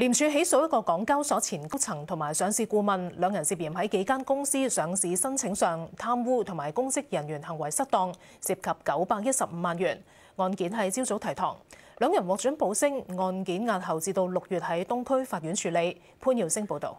廉署起訴一個港交所前高層同埋上市顧問，兩人涉嫌喺幾間公司上市申請上貪污同埋公職人員行為失當，涉及915萬元。案件係朝早提堂，兩人獲准保釋，案件押後至到6月喺東區法院處理。潘耀星報導。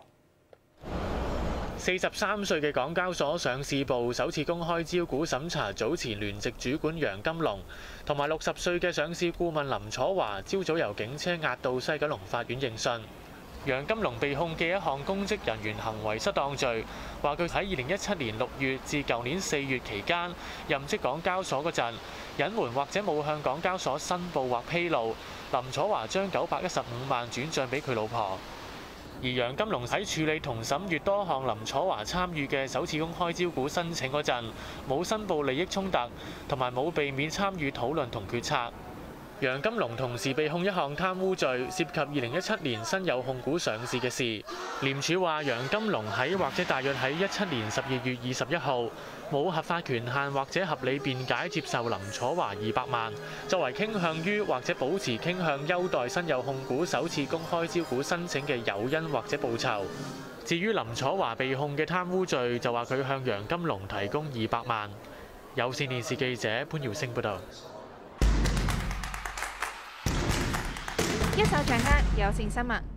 43歲嘅港交所上市部首次公開招股審查早前聯席主管楊金龍同埋60歲嘅上市顧問林楚華，朝早由警車押到西九龍法院應訊。楊金龍被控嘅一項公職人員行為失當罪，話佢喺2017年6月至舊年4月期間任職港交所嗰陣，隱瞞或者冇向港交所申報或披露。林楚華將915萬轉帳俾佢老婆。而楊金龍喺處理同審閱多項林楚華參與嘅首次公開招股申請嗰陣，冇申報利益衝突，同埋冇避免參與討論同決策。楊金龍同時被控一項貪污罪，涉及2017年新有控股上市嘅事。廉署話楊金龍喺或者大約喺17年12月21號冇合法權限或者合理辯解接受林楚華200萬，作為傾向於或者保持傾向優待新有控股首次公開招股申請嘅誘因或者報酬。至於林楚華被控嘅貪污罪，就話佢向楊金龍提供200萬。有線電視記者潘耀星報導。 一手掌握有線新聞。